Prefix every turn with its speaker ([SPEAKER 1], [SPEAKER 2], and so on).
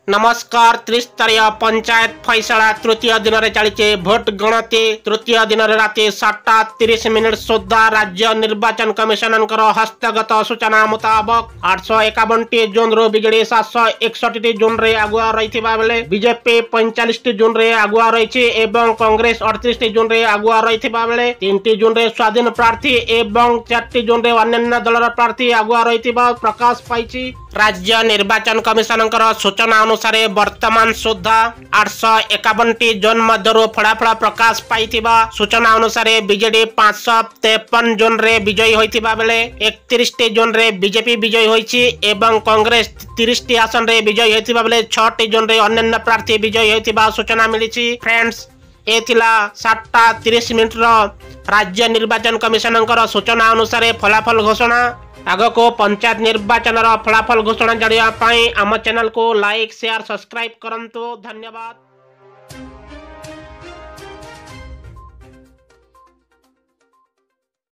[SPEAKER 1] नमस्कार। त्रिस्तरीय पंचायत फैसला तृतीय दिन में चली भोट गणति। तृतीय दिन राति 7:30 सुधा राज्य निर्वाचन कमिशन हस्तगत सूचना मुताबक 851 जोन रु बीजेडी 761 जोन रे आगुआ रही बेले बीजेपी 45 जोन रे आगुआ रही एवं कांग्रेस 38 जोन रे आगुआ रही बेले 3 जोन रे स्वाधीन प्रार्थी एवं 4 जोन रे अन्य दलर प्रार्थी आगुआ रही प्रकाश पाई। राज्य निर्वाचन कमिशन सूचना अनुसार वर्तमान सुधा 851 जोन मध्य फलाफल प्रकाश पाई। सूचना अनुसार बीजेडी 553 जोन रे विजयी होइतिबा बेले 31 जोन रे बीजेपी विजयी होइछि एवं कांग्रेस 30 आसन रे विजयी होइतिबा बेले 6 जोन रे अन्य प्रार्थी विजयी होइतिबा सूचना मिलिछि। फ्रेंड्स, ए थिला 7:30 राज्य निर्वाचन कमिशन सूचना अनुसार फलाफल घोषणा। आगको पंचायत निर्वाचन फलाफल घोषणा जानिबा पई आम चैनल को लाइक शेयर सब्सक्राइब करंतु। धन्यवाद।